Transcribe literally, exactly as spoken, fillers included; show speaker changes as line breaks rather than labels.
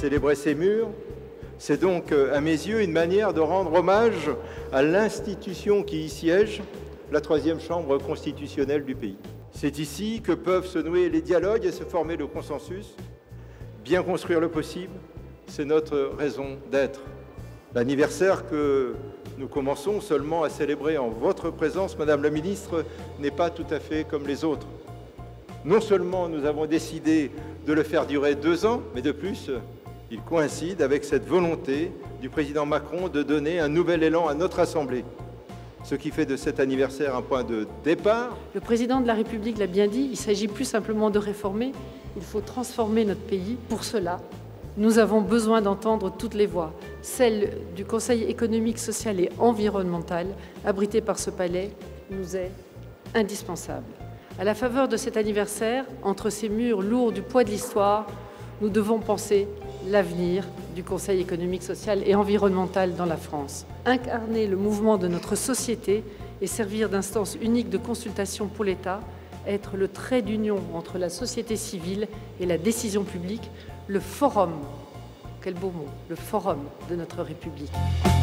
Célébrer ces murs, c'est donc, à mes yeux, une manière de rendre hommage à l'institution qui y siège, la troisième chambre constitutionnelle du pays. C'est ici que peuvent se nouer les dialogues et se former le consensus. Bien construire le possible, c'est notre raison d'être. L'anniversaire que nous commençons seulement à célébrer en votre présence, Madame la Ministre, n'est pas tout à fait comme les autres. Non seulement nous avons décidé de le faire durer deux ans, mais de plus, il coïncide avec cette volonté du président Macron de donner un nouvel élan à notre Assemblée. Ce qui fait de cet anniversaire un point de départ.
Le président de la République l'a bien dit, il ne s'agit plus simplement de réformer, il faut transformer notre pays. Pour cela, nous avons besoin d'entendre toutes les voix. Celle du Conseil économique, social et environnemental, abrité par ce palais, nous est indispensable. À la faveur de cet anniversaire, entre ces murs lourds du poids de l'histoire, nous devons penser l'avenir du Conseil économique, social et environnemental dans la France. Incarner le mouvement de notre société et servir d'instance unique de consultation pour l'État, être le trait d'union entre la société civile et la décision publique, le forum, quel beau mot, le forum de notre République.